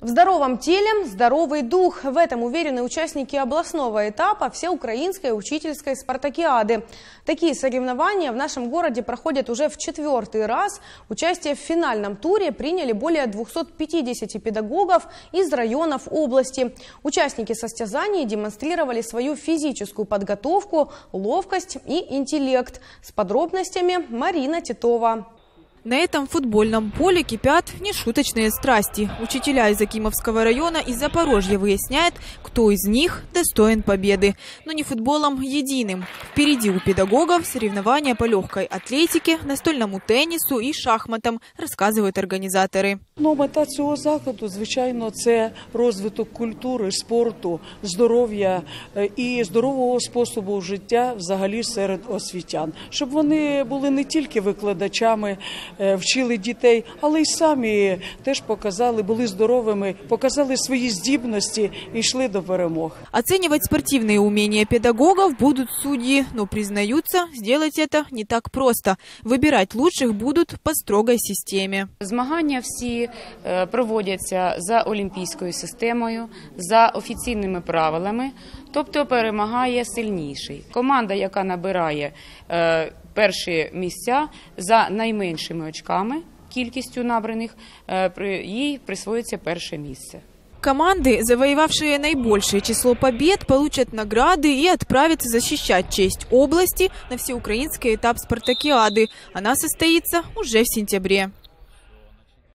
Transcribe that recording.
В здоровом теле здоровый дух. В этом уверены участники областного этапа всеукраинской учительской спартакиады. Такие соревнования в нашем городе проходят уже в 4-й раз. Участие в финальном туре приняли более 250 педагогов из районов области. Участники состязаний демонстрировали свою физическую подготовку, ловкость и интеллект. С подробностями Марина Титова. На этом футбольном поле кипят нешуточные страсти. Учителя из Акимовского района и Запорожья выясняют, кто из них достоин победы. Но не футболом единым. Впереди у педагогов соревнования по легкой атлетике, настольному теннису и шахматам, рассказывают организаторы. Мета цього заходу, звичайно, це розвиток культури, спорту, здоров'я і здорового способу життя взагалі серед освітян. Щоб вони були не тільки викладачами, вчили дітей, але й самі теж показали, були здоровими, показали свої здібності і йшли до перемог. Оценивать спортивные умения педагогов будут судьи, но признаются, сделать это не так просто. Выбирать лучших будут по строгой системе. Змагання всі проводяться за олімпійською системою, за офіційними правилами, тобто перемагає сильніший. Команда, яка набирає перші місця за найменшими очками, кількістю набраних, їй присвоїться перше місце. Команды, завоевавшие наибольшее число побед, получат награды и отправятся защищать честь области на всеукраинский этап спартакиады. Она состоится уже в сентябре.